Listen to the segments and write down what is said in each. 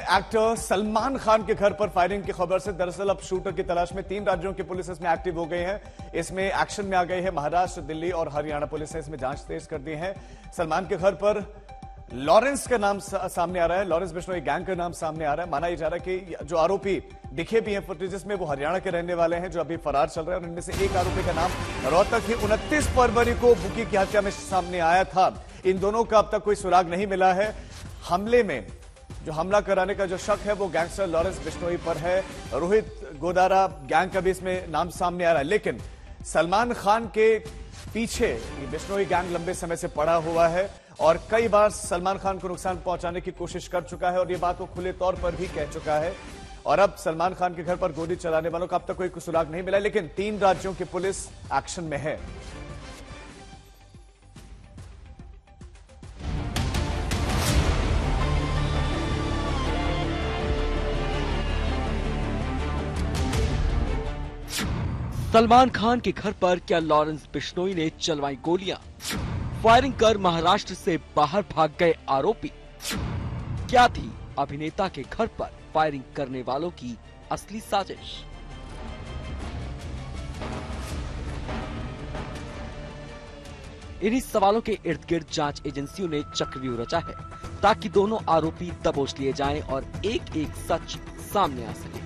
Actor Salman Khan के घर पर फायरिंग की खबर से दरअसल अब शूटर की तलाश में 3 राज्यों की पुलिस इसमें एक्टिव हो गई है। इसमें एक्शन में आ गई है महाराष्ट्र, दिल्ली और हरियाणा पुलिस ने इसमें जांच तेज कर दी है। सलमान के घर पर लॉरेंस का नाम सामने आ रहा है, लॉरेंस बिश्नोई गैंग का नाम सामने आ रहा है। माना यह जा रहा है कि जो आरोपी दिखे भी हैं फुटेजेस में वो हरियाणा के रहने वाले हैं जो अभी फरार चल रहे हैं। और इनमें से एक आरोपी का नाम रोहतक ही 29 फरवरी को बुकी की हत्या में सामने आया था। इन दोनों का अब तक कोई सुराग नहीं मिला है। हमले में जो हमला कराने का जो शक है वो गैंगस्टर लॉरेंस बिश्नोई पर है। रोहित गोदारा गैंग का भी इसमें नाम सामने आ रहा है, लेकिन सलमान खान के पीछे बिश्नोई गैंग लंबे समय से पड़ा हुआ है और कई बार सलमान खान को नुकसान पहुंचाने की कोशिश कर चुका है और ये बात वो खुले तौर पर भी कह चुका है। और अब सलमान खान के घर पर गोली चलाने वालों का अब तक कोई सुराग नहीं मिला, लेकिन 3 राज्यों की पुलिस एक्शन में है। सलमान खान के घर पर क्या लॉरेंस बिश्नोई ने चलवाई गोलियां? फायरिंग कर महाराष्ट्र से बाहर भाग गए आरोपी। क्या थी अभिनेता के घर पर फायरिंग करने वालों की असली साजिश? इन्हीं सवालों के इर्द गिर्द जांच एजेंसियों ने चक्रव्यूह रचा है ताकि दोनों आरोपी दबोच लिए जाएं और एक एक सच सामने आ सके।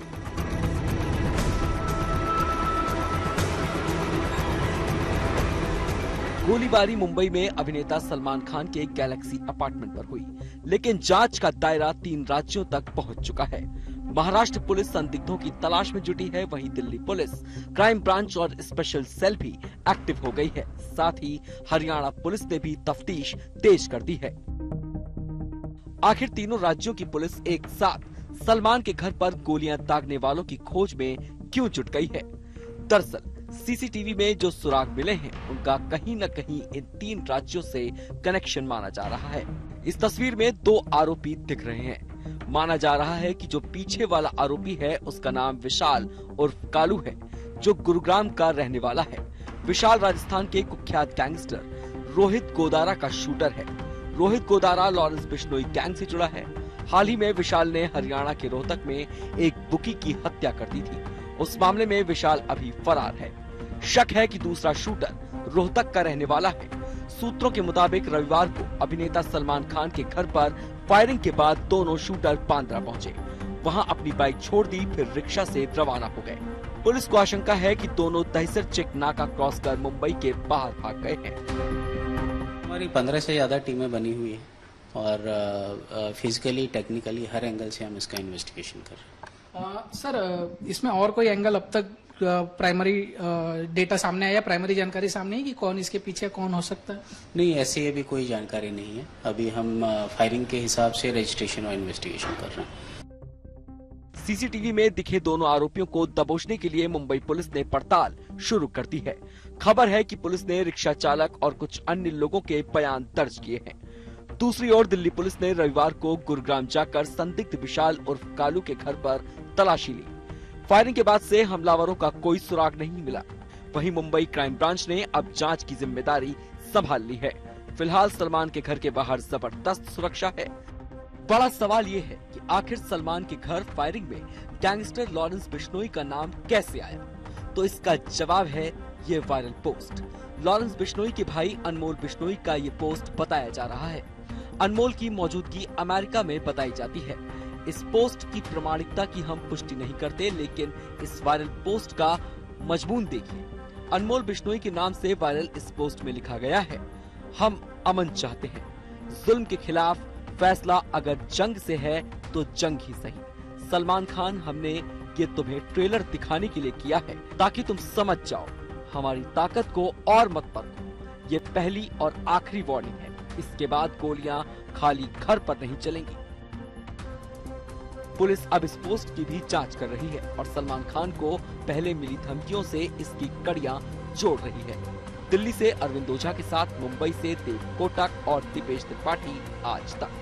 गोलीबारी मुंबई में अभिनेता सलमान खान के गैलेक्सी अपार्टमेंट पर हुई, लेकिन जांच का दायरा 3 राज्यों तक पहुंच चुका है। महाराष्ट्र पुलिस संदिग्धों की तलाश में जुटी है, वहीं दिल्ली पुलिस, क्राइम ब्रांच और स्पेशल सेल भी एक्टिव हो गई है। साथ ही हरियाणा पुलिस ने भी तफ्तीश तेज कर दी है। आखिर तीनों राज्यों की पुलिस एक साथ सलमान के घर पर गोलियां दागने वालों की खोज में क्यों जुट गई है? दरअसल सीसीटीवी में जो सुराग मिले हैं उनका कहीं न कहीं इन 3 राज्यों से कनेक्शन माना जा रहा है। इस तस्वीर में 2 आरोपी दिख रहे हैं। माना जा रहा है कि जो पीछे वाला आरोपी है उसका नाम विशाल उर्फ कालू है, जो गुरुग्राम का रहने वाला है। विशाल राजस्थान के कुख्यात गैंगस्टर रोहित गोदारा का शूटर है। रोहित गोदारा लॉरेंस बिश्नोई गैंग से जुड़ा है। हाल ही में विशाल ने हरियाणा के रोहतक में एक बुकी की हत्या कर दी थी। उस मामले में विशाल अभी फरार है। शक है कि दूसरा शूटर रोहतक का रहने वाला है। सूत्रों के मुताबिक रविवार को अभिनेता सलमान खान के घर पर फायरिंग के बाद दोनों शूटर बांद्रा पहुंचे। वहां अपनी बाइक छोड़ दी, फिर रिक्शा से रवाना हो गए। पुलिस को आशंका है कि दोनों दहिसर चेक नाका क्रॉस कर मुंबई के बाहर भाग गए हैं। हमारी 15 से ज्यादा टीमें बनी हुई है और फिजिकली टेक्निकली हर एंगल से हम इसका इन्वेस्टिगेशन कर रहे हैं। सर, इसमें और कोई एंगल अब तक प्राइमरी डेटा सामने आया, प्राइमरी जानकारी सामने है कि कौन इसके पीछे कौन हो सकता है? नहीं, ऐसी अभी कोई जानकारी नहीं है। अभी हम फायरिंग के हिसाब से रजिस्ट्रेशन और इन्वेस्टिगेशन कर रहे हैं। सीसीटीवी में दिखे दोनों आरोपियों को दबोचने के लिए मुंबई पुलिस ने पड़ताल शुरू कर दी है। खबर है कि पुलिस ने रिक्शा चालक और कुछ अन्य लोगों के बयान दर्ज किए हैं। दूसरी ओर दिल्ली पुलिस ने रविवार को गुरुग्राम जाकर संदिग्ध विशाल उर्फ कालू के घर पर तलाशी ली। फायरिंग के बाद से हमलावरों का कोई सुराग नहीं मिला। वहीं मुंबई क्राइम ब्रांच ने अब जांच की जिम्मेदारी संभाल ली है। फिलहाल सलमान के घर के बाहर जबरदस्त सुरक्षा है। बड़ा सवाल ये है कि आखिर सलमान के घर फायरिंग में गैंगस्टर लॉरेंस बिश्नोई का नाम कैसे आया? तो इसका जवाब है ये वायरल पोस्ट। लॉरेंस बिश्नोई के भाई अनमोल बिश्नोई का ये पोस्ट बताया जा रहा है। अनमोल की मौजूदगी अमेरिका में बताई जाती है। इस पोस्ट की प्रामाणिकता की हम पुष्टि नहीं करते, लेकिन इस वायरल पोस्ट का मजमून देखिए। अनमोल बिश्नोई के नाम से वायरल इस पोस्ट में लिखा गया है, हम अमन चाहते हैं, जुल्म के खिलाफ फैसला अगर जंग से है तो जंग ही सही। सलमान खान, हमने ये तुम्हें ट्रेलर दिखाने के लिए किया है ताकि तुम समझ जाओ, हमारी ताकत को और मत परखो। ये पहली और आखिरी वार्निंग है। इसके बाद गोलियां खाली घर पर नहीं चलेंगी। पुलिस अब इस पोस्ट की भी जांच कर रही है और सलमान खान को पहले मिली धमकियों से इसकी कड़ियां जोड़ रही है। दिल्ली से अरविंद ओझा के साथ मुंबई से देव कोटक और दीपेश त्रिपाठी, आज तक।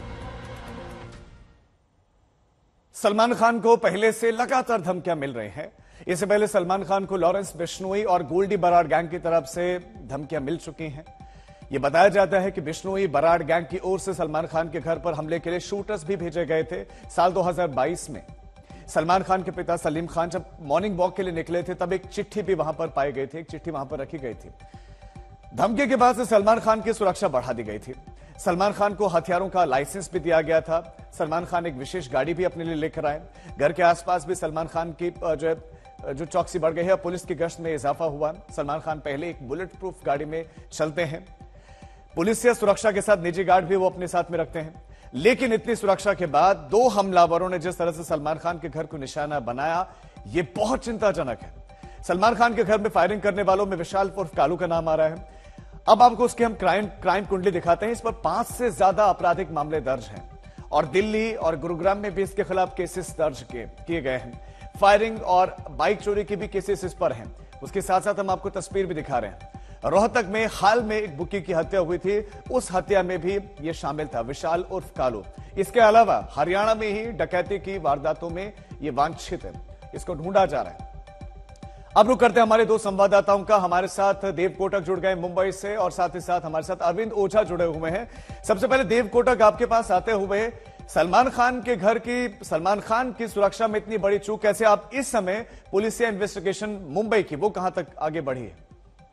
सलमान खान को पहले से लगातार धमकियां मिल रही हैं। इससे पहले सलमान खान को लॉरेंस बिश्नोई और गोल्डी बराड़ गैंग की तरफ से धमकियां मिल चुकी हैं। ये बताया जाता है कि बिश्नोई बराड़ गैंग की ओर से सलमान खान के घर पर हमले के लिए शूटर्स भी भेजे गए थे। साल 2022 में सलमान खान के पिता सलीम खान जब मॉर्निंग वॉक के लिए निकले थे तब एक चिट्ठी भी वहां पर पाई गई थी, एक चिट्ठी वहां पर रखी गई थी। धमकी के बाद से सलमान खान की सुरक्षा बढ़ा दी गई थी। सलमान खान को हथियारों का लाइसेंस भी दिया गया था। सलमान खान एक विशेष गाड़ी भी अपने लिए लेकर आए। घर के आसपास भी सलमान खान की जो चौकसी बढ़ गई है, पुलिस की गश्त में इजाफा हुआ। सलमान खान पहले एक बुलेट प्रूफ गाड़ी में चलते हैं। पुलिस से सुरक्षा के साथ निजी गार्ड भी वो अपने साथ में रखते हैं। लेकिन इतनी सुरक्षा के बाद दो हमलावरों ने जिस तरह से सलमान खान के घर को निशाना बनाया, ये बहुत चिंताजनक है। सलमान खान के घर में फायरिंग करने वालों में विशाल उर्फ कालू का नाम आ रहा है। अब आपको उसके हम क्राइम कुंडली दिखाते हैं। इस पर 5 से ज्यादा आपराधिक मामले दर्ज हैं और दिल्ली और गुरुग्राम में भी इसके खिलाफ केसेस दर्ज किए गए हैं। फायरिंग और बाइक चोरी के भी केसेस इस पर हैं। उसके साथ साथ हम आपको तस्वीर भी दिखा रहे हैं। रोहतक में हाल में एक बुकी की हत्या हुई थी, उस हत्या में भी यह शामिल था, विशाल उर्फ कालू। इसके अलावा हरियाणा में ही डकैती की वारदातों में यह वांछित है, इसको ढूंढा जा रहा है। अब रुक करते हैं हमारे 2 संवाददाताओं का। हमारे साथ देव कोटक जुड़ गए मुंबई से और साथ ही साथ हमारे साथ अरविंद ओझा जुड़े हुए हैं। सबसे पहले देव कोटक, आपके पास आते हुए, सलमान खान के घर की, सलमान खान की सुरक्षा में इतनी बड़ी चूक कैसे? आप इस समय पुलिस इन्वेस्टिगेशन मुंबई की वो कहां तक आगे बढ़ी है?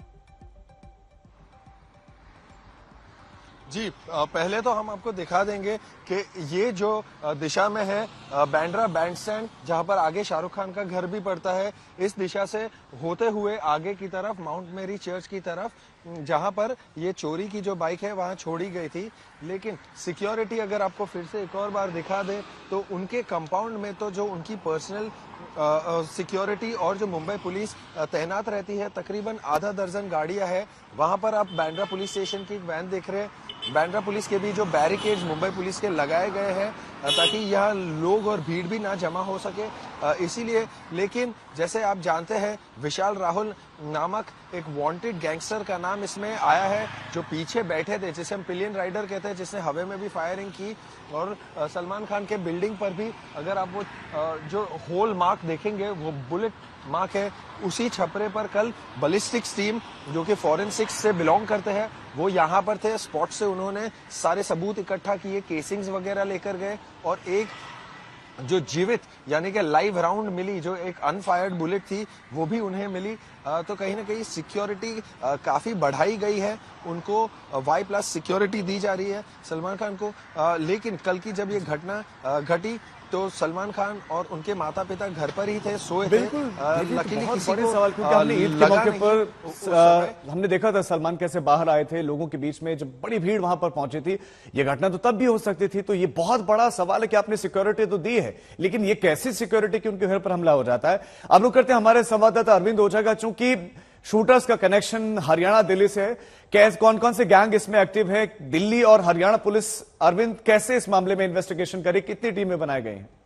जी, पहले तो हम आपको दिखा देंगे कि ये जो दिशा में है बांद्रा बैंडस्टैंड, जहां पर आगे शाहरुख खान का घर भी पड़ता है, इस दिशा से होते हुए आगे की तरफ माउंट मेरी चर्च की तरफ, जहां पर ये चोरी की जो बाइक है वहां छोड़ी गई थी। लेकिन सिक्योरिटी अगर आपको फिर से एक और बार दिखा दे तो उनके कंपाउंड में तो जो उनकी पर्सनल सिक्योरिटी और जो मुंबई पुलिस तैनात रहती है, तकरीबन आधा दर्जन गाड़ियां हैं। वहां पर आप बांद्रा पुलिस स्टेशन की एक वैन देख रहे हैं। बांद्रा पुलिस के भी जो बैरिकेड्स मुंबई पुलिस के लगाए गए हैं ताकि यहाँ लोग और भीड़ भी ना जमा हो सके, इसीलिए। लेकिन जैसे आप जानते हैं, विशाल राहुल नामक एक वांटेड गैंगस्टर का नाम इसमें आया है, जो पीछे बैठे थे, जिसे हम पिलियन राइडर कहते हैं, जिसने हवा में भी फायरिंग की। और सलमान खान के बिल्डिंग पर भी अगर आप वो जो होल मार्क देखेंगे, वो बुलेट मार्क है। उसी छपरे पर कल बैलिस्टिक्स टीम, जो कि फॉरेंसिक्स से बिलोंग करते हैं, वो यहाँ पर थे। स्पॉट से उन्होंने सारे सबूत इकट्ठा किए, केसिंग्स वगैरह लेकर गए और एक जो जीवित यानी कि लाइव राउंड मिली, जो एक अनफायर्ड बुलेट थी, वो भी उन्हें मिली। तो कहीं ना कहीं सिक्योरिटी काफी बढ़ाई गई है, उनको Y+ सिक्योरिटी दी जा रही है सलमान खान को। लेकिन कल की जब ये घटना घटी तो सलमान खान और उनके माता पिता घर पर ही थे, सोए थे। लकीली किसी को सवाल, क्योंकि हमने ईद के मौके पर हमने देखा था सलमान कैसे बाहर आए थे लोगों के बीच में, जब बड़ी भीड़ वहां पर पहुंची थी। ये घटना तो तब भी हो सकती थी। तो ये बहुत बड़ा सवाल है कि आपने सिक्योरिटी तो दी है, लेकिन ये कैसी सिक्योरिटी कि उनके घर पर हमला हो जाता है। अब लोग करते हैं हमारे संवाददाता अरविंद ओझा का, चूंकि शूटर्स का कनेक्शन हरियाणा दिल्ली से है, कौन कौन से गैंग इसमें एक्टिव है? दिल्ली और हरियाणा पुलिस, अरविंद, कैसे इस मामले में इन्वेस्टिगेशन करी? कितनी टीमें बनाई गई हैं?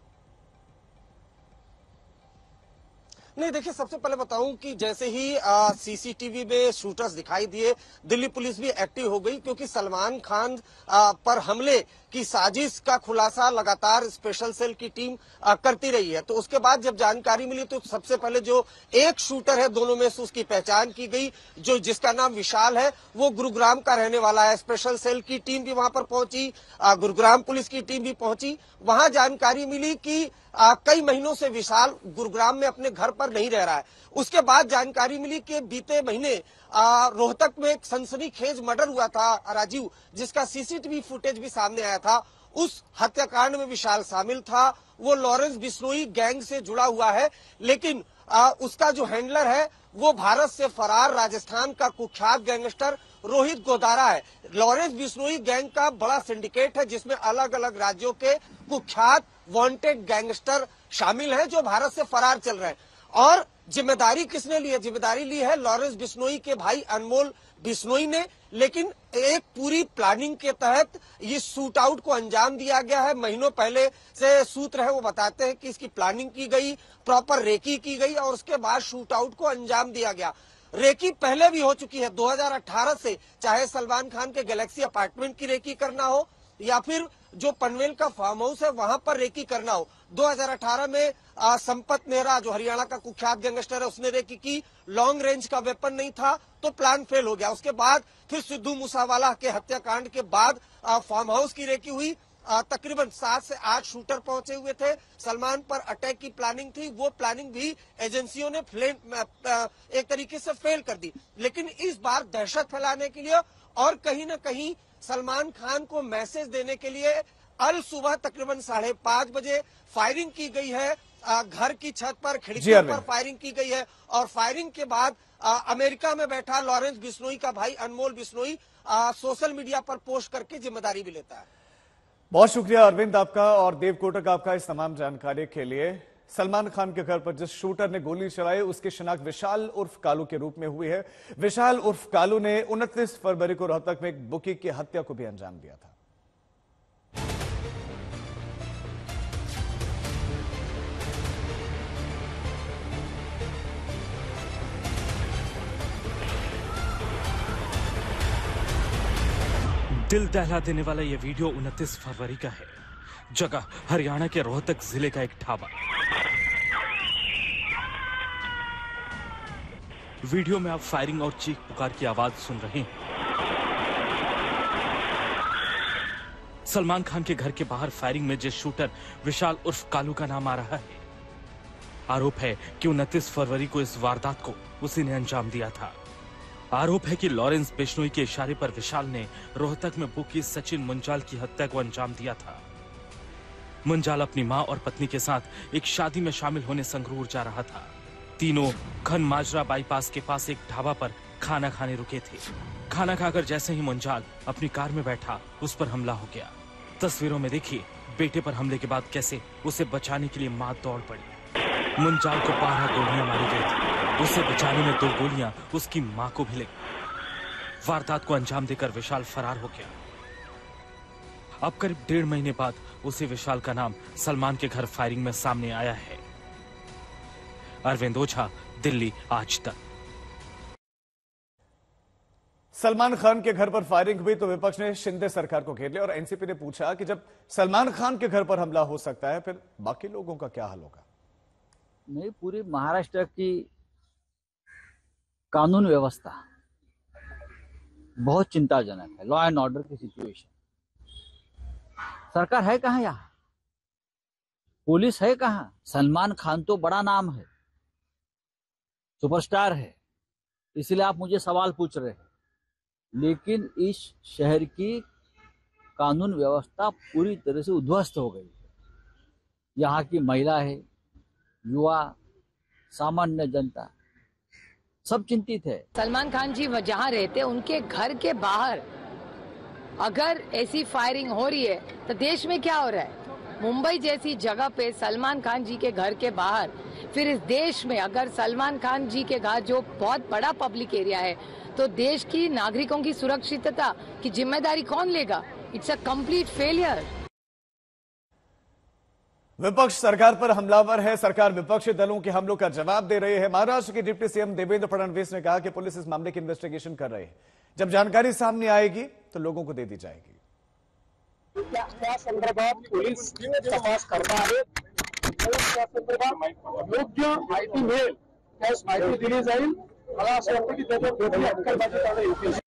नहीं, देखिए, सबसे पहले बताऊं कि जैसे ही सीसीटीवी में शूटर्स दिखाई दिए, दिल्ली पुलिस भी एक्टिव हो गई, क्योंकि सलमान खान पर हमले की साजिश का खुलासा लगातार स्पेशल सेल की टीम करती रही है। तो उसके बाद जब जानकारी मिली तो सबसे पहले जो एक शूटर है, दोनों में से उसकी पहचान की गई, जो जिसका नाम विशाल है, वो गुरुग्राम का रहने वाला है। स्पेशल सेल की टीम भी वहां पर पहुंची, गुरुग्राम पुलिस की टीम भी पहुंची। वहां जानकारी मिली कि कई महीनों से विशाल गुरुग्राम में अपने घर पर नहीं रह रहा है। उसके बाद जानकारी मिली कि बीते महीने रोहतक में एक सनसनीखेज मर्डर हुआ था राजीव, जिसका सीसीटीवी फुटेज भी सामने आया था। उस हत्याकांड में विशाल शामिल था। वो लॉरेंस बिश्नोई गैंग से जुड़ा हुआ है, लेकिन उसका जो हैंडलर है वो भारत से फरार राजस्थान का कुख्यात गैंगस्टर रोहित गोदारा है। लॉरेंस बिश्नोई गैंग का बड़ा सिंडिकेट है, जिसमें अलग अलग राज्यों के कुख्यात वांटेड गैंगस्टर शामिल हैं, जो भारत से फरार चल रहे हैं। और जिम्मेदारी किसने ली है? जिम्मेदारी ली है लॉरेंस बिश्नोई के भाई अनमोल बिश्नोई ने। लेकिन एक पूरी प्लानिंग के तहत ये शूट आउट को अंजाम दिया गया है। महीनों पहले से सूत्र है वो बताते हैं कि इसकी प्लानिंग की गई, प्रॉपर रेकी की गई और उसके बाद शूट आउट को अंजाम दिया गया। रेकी पहले भी हो चुकी है 2018 से, चाहे सलमान खान के गैलेक्सी अपार्टमेंट की रेकी करना हो या फिर जो पनवेल का फार्म हाउस है वहां पर रेकी करना हो। 2018 में संपत नेहरा जो हरियाणा का कुख्यात गैंगस्टर है उसने रेकी की, लॉन्ग रेंज का वेपन नहीं था तो प्लान फेल हो गया। उसके बाद फिर सिद्धू मूसावाला के हत्याकांड के बाद फार्म हाउस की रेकी हुई। तकरीबन 7 से 8 शूटर पहुंचे हुए थे। सलमान पर अटैक की प्लानिंग थी, वो प्लानिंग भी एजेंसियों ने एक तरीके से फेल कर दी। लेकिन इस बार दहशत फैलाने के लिए और कहीं न कहीं सलमान खान को मैसेज देने के लिए अल सुबह तकरीबन 5:30 बजे फायरिंग की गई है। घर की छत पर, खिड़कियों पर फायरिंग की गई है और फायरिंग के बाद अमेरिका में बैठा लॉरेंस बिश्नोई का भाई अनमोल बिश्नोई सोशल मीडिया पर पोस्ट करके जिम्मेदारी भी लेता है। बहुत शुक्रिया अरविंद आपका और देव कोटक आपका इस तमाम जानकारी के लिए। सलमान खान के घर पर जिस शूटर ने गोली चलाई उसकी शिनाख्त विशाल उर्फ कालू के रूप में हुई है। विशाल उर्फ कालू ने 29 फरवरी को रोहतक में एक बुकी की हत्या को भी अंजाम दिया था। दिल दहला देने वाला यह वीडियो 29 फरवरी का है। जगह हरियाणा के रोहतक जिले का एक ढाबा। वीडियो में आप फायरिंग और चीख पुकार की आवाज सुन रहे हैं। सलमान खान के घर के बाहर फायरिंग में जिस शूटर विशाल उर्फ कालू का नाम आ रहा है, आरोप है कि 29 फरवरी को इस वारदात को उसी ने अंजाम दिया था। आरोप है कि लॉरेंस बिश्नोई के इशारे पर विशाल ने रोहतक में बुकी सचिन मुंजाल की हत्या को अंजाम दिया था। मुंजाल अपनी मां और पत्नी के साथ एक शादी में शामिल होने संगरूर जा रहा था। तीनों खन माजरा बाईपास के पास एक ढाबा पर खाना खाने रुके थे। खाना खाकर जैसे ही मुंजाल अपनी कार में बैठा, उस पर हमला हो गया। तस्वीरों में देखिए बेटे पर हमले के बाद कैसे उसे बचाने के लिए मां दौड़ पड़ी। मुंजाल को 12 गोलियां मारी गई थी। उसे बचाने में 2 गोलियां उसकी मां को भी लगी। वारदात को अंजाम देकर विशाल फरार हो गया। अब करीब 1.5 महीने बाद उसी विशाल का नाम सलमान के घर फायरिंग में सामने आया है। अरविंद ओझा, दिल्ली आज तक। सलमान खान के घर पर फायरिंग हुई तो विपक्ष ने शिंदे सरकार को घेर लिया और एनसीपी ने पूछा कि जब सलमान खान के घर पर हमला हो सकता है फिर बाकी लोगों का क्या हाल होगा। नहीं, पूरी महाराष्ट्र की कानून व्यवस्था बहुत चिंताजनक है। लॉ एंड ऑर्डर की सिचुएशन, सरकार है कहां, यहां पुलिस है कहां। सलमान खान तो बड़ा नाम है, सुपरस्टार है, इसलिए आप मुझे सवाल पूछ रहे हैं। लेकिन इस शहर की कानून व्यवस्था पूरी तरह से उद्ध्वस्त हो गई है। यहाँ की महिला है, युवा, सामान्य जनता सब चिंतित है। सलमान खान जी जहाँ रहते उनके घर के बाहर अगर ऐसी फायरिंग हो रही है तो देश में क्या हो रहा है। मुंबई जैसी जगह पे सलमान खान जी के घर के बाहर, फिर इस देश में अगर सलमान खान जी के घर जो बहुत बड़ा पब्लिक एरिया है तो देश की नागरिकों की सुरक्षितता की जिम्मेदारी कौन लेगा। It's a complete failure. विपक्ष सरकार पर हमलावर है। सरकार विपक्षी दलों के हमलों का जवाब दे रही है। महाराष्ट्र के डिप्टी सीएम देवेंद्र फडणवीस ने कहा कि पुलिस इस मामले की इन्वेस्टिगेशन कर रही है। जब जानकारी सामने आएगी तो लोगों को दे दी जाएगी। त्या संदर्भात पोलीस तपास करणार आहेत। त्या संदर्भात योग्य माहिती मिळेल त्यास माहिती दिली जाईल। मला असं वाटतं की त्याच्यात कुठली अटकलबाजी करणं योग्य नाही।